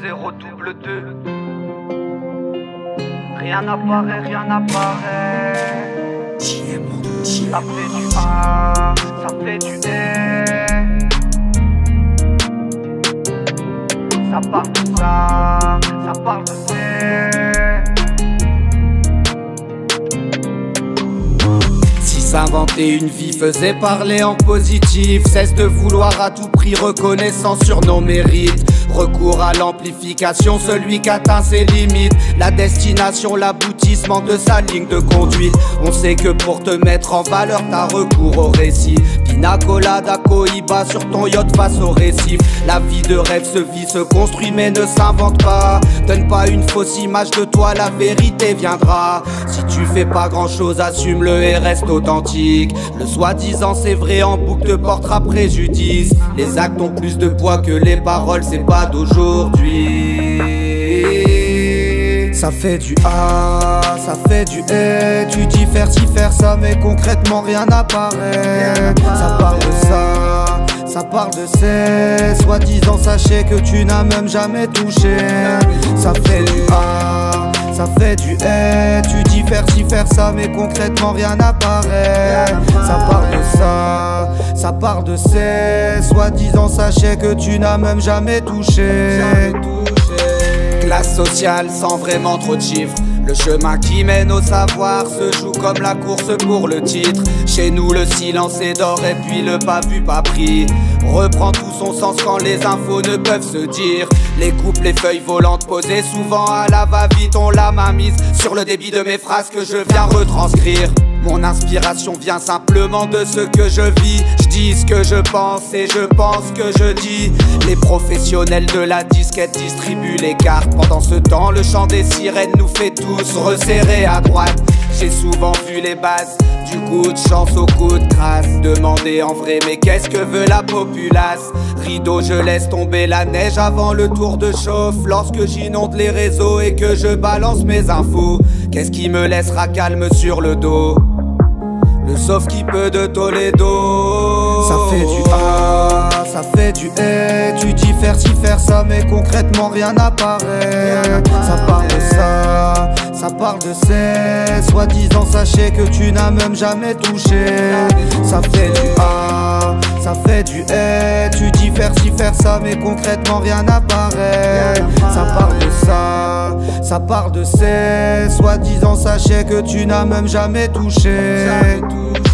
002. Rien n'apparaît, rien n'apparaît. Ça fait du A, ça fait du E. Ça parle de ça parle de C. S'inventer une vie faisait parler en positif. Cesse de vouloir à tout prix reconnaissance sur nos mérites. Recours à l'amplification, celui qui atteint ses limites. La destination, l'aboutissement de sa ligne de conduite. On sait que pour te mettre en valeur, t'as recours au récit. Pina colada, Cohiba sur ton yacht face au récif. La vie de rêve se vit, se construit mais ne s'invente pas. Donne pas une fausse image de toi, la vérité viendra. Si tu fais pas grand chose, assume-le et reste authentique. Le soi-disant c'est vrai en boucle te portera préjudice. Les actes ont plus de poids que les paroles, c'est pas d'aujourd'hui. Ça fait du A, ça fait du E. Tu dis faire ci, faire ça, mais concrètement rien n'apparaît. Ça parle de ça parle de C. Soi-disant sachez que tu n'as même jamais touché. Ça fait du A, ça fait du E. Tu dis faire ci, faire ça, mais concrètement rien n'apparaît. Ça parle de ça parle de C. Soi-disant sachez que tu n'as même jamais touché. Classe sociale sans vraiment trop de chiffres. Le chemin qui mène au savoir se joue comme la course pour le titre. Chez nous le silence est d'or et puis le pas vu pas pris reprend tout son sens quand les infos ne peuvent se dire. Les coupes, les feuilles volantes posées souvent à la va-vite. On la main mise sur le débit de mes phrases que je viens retranscrire. Mon inspiration vient simplement de ce que je vis. Je dis ce que je pense et je pense ce que je dis. Les professionnels de la disquette distribuent les cartes. Pendant ce temps le chant des sirènes nous fait tous resserrer à droite. J'ai souvent vu les bases du coup de chance au coup de crasse. Demander en vrai mais qu'est-ce que veut la populace. Rideau, je laisse tomber la neige avant le tour de chauffe. Lorsque j'inonde les réseaux et que je balance mes infos, qu'est-ce qui me laissera calme sur le dos? Le sauf qui peut de Toledo. Ça fait du A, ça fait du E. Tu dis faire ci, faire ça, mais concrètement rien n'apparaît. Ça parle de ça parle de C. Soi-disant sachez que tu n'as même jamais touché. Ça fait du A, ça fait du E. Tu dis faire ci, faire ça, mais concrètement rien n'apparaît. Ça parle de ça parle de C. Soi-disant sachez que tu n'as même jamais touché.